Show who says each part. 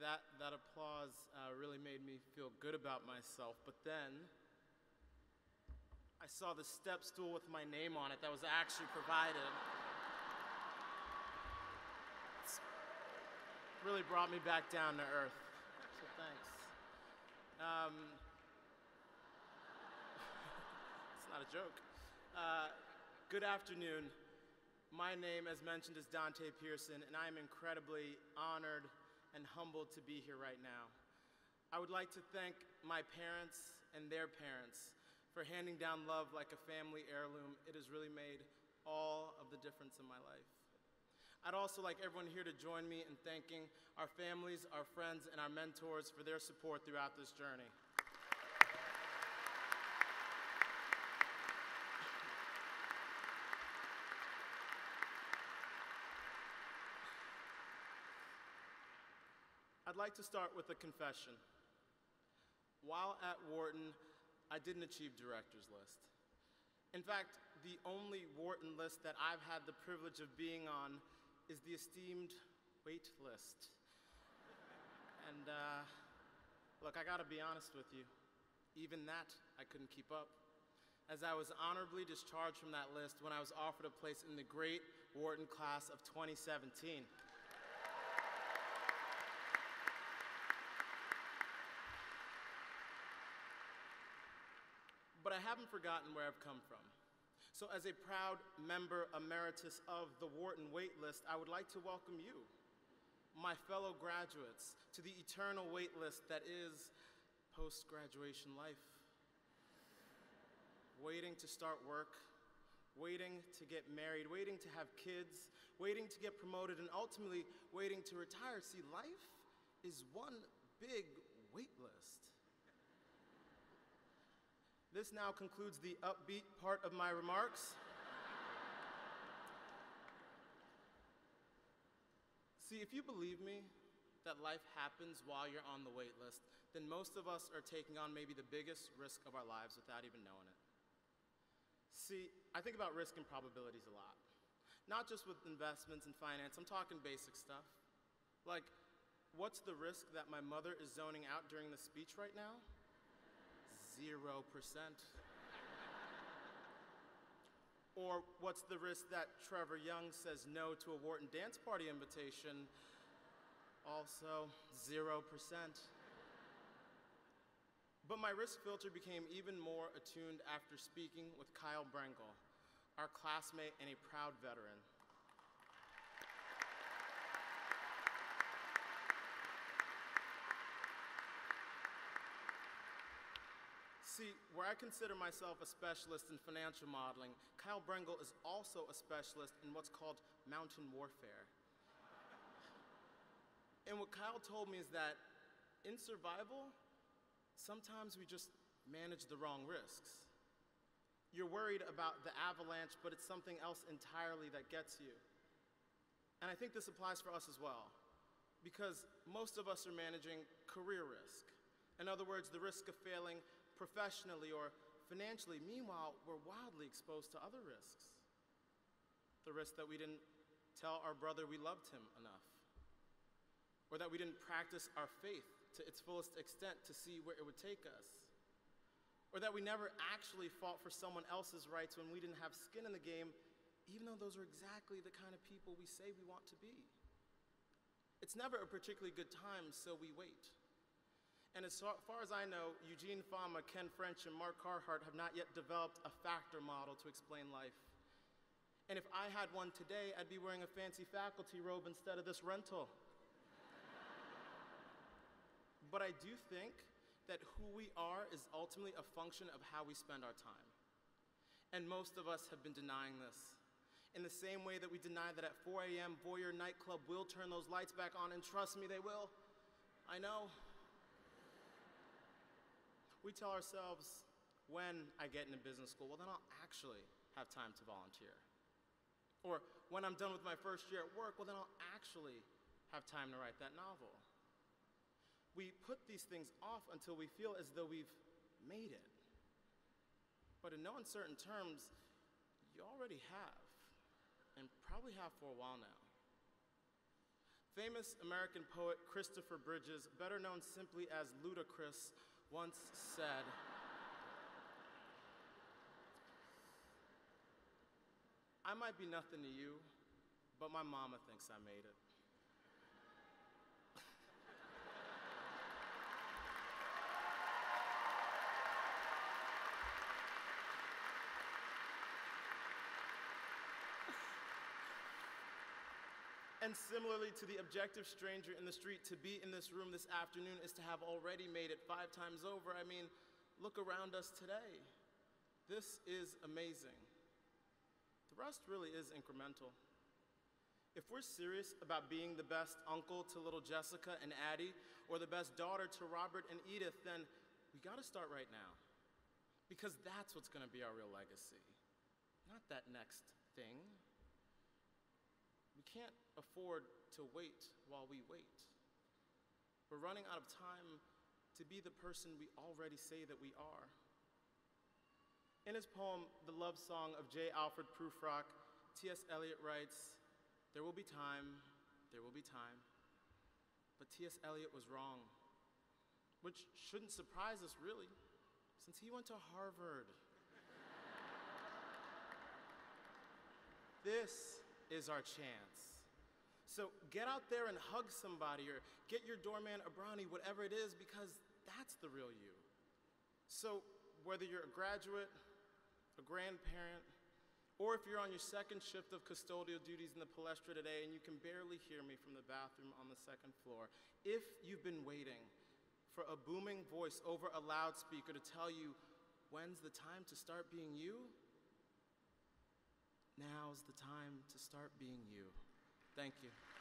Speaker 1: That applause really made me feel good about myself, but then I saw the step stool with my name on it that was actually provided. It's really brought me back down to earth, so thanks. It's not a joke. Good afternoon. My name, as mentioned, is Dante Pearson, and I am incredibly honored and humbled to be here right now. I would like to thank my parents and their parents for handing down love like a family heirloom. It has really made all of the difference in my life. I'd also like everyone here to join me in thanking our families, our friends, and our mentors for their support throughout this journey. I'd like to start with a confession. While at Wharton, I didn't achieve director's list. In fact, the only Wharton list that I've had the privilege of being on is the esteemed wait list. And look, I gotta be honest with you, even that I couldn't keep up, as I was honorably discharged from that list when I was offered a place in the great Wharton class of 2017. But I haven't forgotten where I've come from. So as a proud member emeritus of the Wharton waitlist, I would like to welcome you, my fellow graduates, to the eternal waitlist that is post-graduation life. Waiting to start work, waiting to get married, waiting to have kids, waiting to get promoted, and ultimately waiting to retire. See, life is one big waitlist. This now concludes the upbeat part of my remarks. See, if you believe me that life happens while you're on the wait list, then most of us are taking on maybe the biggest risk of our lives without even knowing it. See, I think about risk and probabilities a lot. Not just with investments and finance, I'm talking basic stuff. Like, what's the risk that my mother is zoning out during the speech right now? 0%. Or what's the risk that Trevor Young says no to a Wharton dance party invitation? Also 0%. But my risk filter became even more attuned after speaking with Kyle Brengel, our classmate and a proud veteran. See, where I consider myself a specialist in financial modeling, Kyle Brengel is also a specialist in what's called mountain warfare. And what Kyle told me is that in survival, sometimes we just manage the wrong risks. You're worried about the avalanche, but it's something else entirely that gets you. And I think this applies for us as well, because most of us are managing career risk. In other words, the risk of failing professionally or financially. Meanwhile, we're wildly exposed to other risks. The risk that we didn't tell our brother we loved him enough, or that we didn't practice our faith to its fullest extent to see where it would take us, or that we never actually fought for someone else's rights when we didn't have skin in the game, even though those are exactly the kind of people we say we want to be. It's never a particularly good time, so we wait. And as far as I know, Eugene Fama, Ken French, and Mark Carhart have not yet developed a factor model to explain life. And if I had one today, I'd be wearing a fancy faculty robe instead of this rental. But I do think that who we are is ultimately a function of how we spend our time. And most of us have been denying this. In the same way that we deny that at 4 a.m. Voyeur nightclub will turn those lights back on, and trust me, they will. I know. We tell ourselves, when I get into business school, well, then I'll actually have time to volunteer. Or when I'm done with my first year at work, well, then I'll actually have time to write that novel. We put these things off until we feel as though we've made it. But in no uncertain terms, you already have, and probably have for a while now. Famous American poet Christopher Bridges, better known simply as Ludacris, once said, "I might be nothing to you, but my mama thinks I made it." And similarly to the objective stranger in the street, to be in this room this afternoon is to have already made it 5 times over. I mean, look around us today. This is amazing. The rest really is incremental. If we're serious about being the best uncle to little Jessica and Addie, or the best daughter to Robert and Edith, then we gotta start right now. Because that's what's gonna be our real legacy, not that next thing. We can't afford to wait while we wait. We're running out of time to be the person we already say that we are. In his poem, The Love Song of J. Alfred Prufrock, T.S. Eliot writes, "There will be time, but T.S. Eliot was wrong," which shouldn't surprise us really, since he went to Harvard. This is our chance. So get out there and hug somebody, or get your doorman a brownie, whatever it is, because that's the real you. So whether you're a graduate, a grandparent, or if you're on your second shift of custodial duties in the Palestra today and you can barely hear me from the bathroom on the second floor, if you've been waiting for a booming voice over a loudspeaker to tell you when's the time to start being you, now's the time to start being you. Thank you.